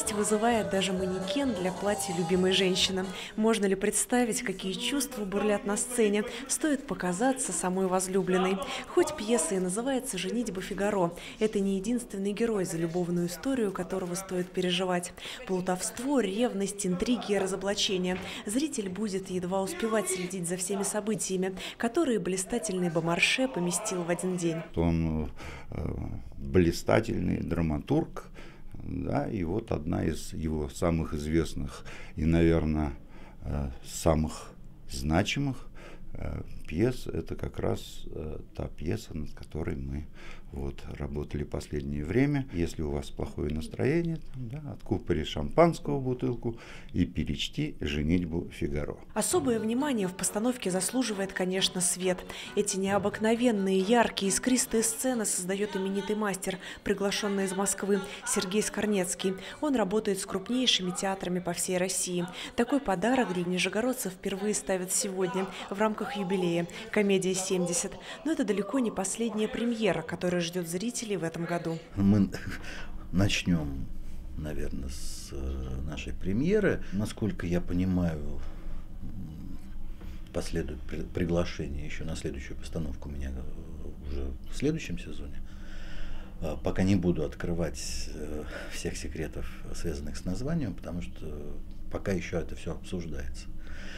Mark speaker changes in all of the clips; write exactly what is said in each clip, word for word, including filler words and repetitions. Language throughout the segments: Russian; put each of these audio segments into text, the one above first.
Speaker 1: Страсть вызывает даже манекен для платья любимой женщины. Можно ли представить, какие чувства бурлят на сцене? Стоит показаться самой возлюбленной. Хоть пьеса и называется «Женитьба Фигаро», это не единственный герой, за любовную историю которого стоит переживать. Плутовство, ревность, интриги и разоблачения. Зритель будет едва успевать следить за всеми событиями, которые блистательный Бомарше поместил в один день.
Speaker 2: Он э, блистательный драматург, да, и вот одна из его самых известных и, наверное, э, самых значимых э, пьес – это как раз э, та пьеса, над которой мы вот работали последнее время. Если у вас плохое настроение, да, откупори шампанского бутылку и перечти «Женитьбу Фигаро».
Speaker 1: Особое внимание в постановке заслуживает, конечно, свет. Эти необыкновенные, яркие, искристые сцены создает именитый мастер, приглашенный из Москвы, Сергей Скорнецкий. Он работает с крупнейшими театрами по всей России. Такой подарок для нижегородцев впервые ставят сегодня в рамках юбилея «Комедия семьдесят». Но это далеко не последняя премьера, которая ждет зрителей в этом году.
Speaker 3: Мы начнем, наверное, с нашей премьеры. Насколько я понимаю, последует приглашение еще на следующую постановку у меня уже в следующем сезоне. Пока не буду открывать всех секретов, связанных с названием, потому что пока еще это все обсуждается.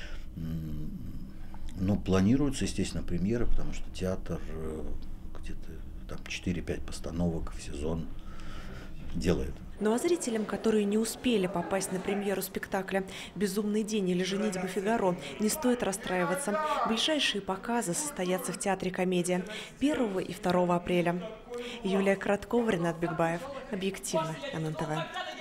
Speaker 3: Но планируется, естественно, премьера, потому что театр где-то там четыре-пять постановок в сезон делает.
Speaker 1: Ну а зрителям, которые не успели попасть на премьеру спектакля «Безумный день» или «Женитьба Фигаро», не стоит расстраиваться. Ближайшие показы состоятся в театре «Комедия» первого и второго апреля. Юлия Краткова, Ренат Бигбаев. Объективно. эн эн тэ вэ.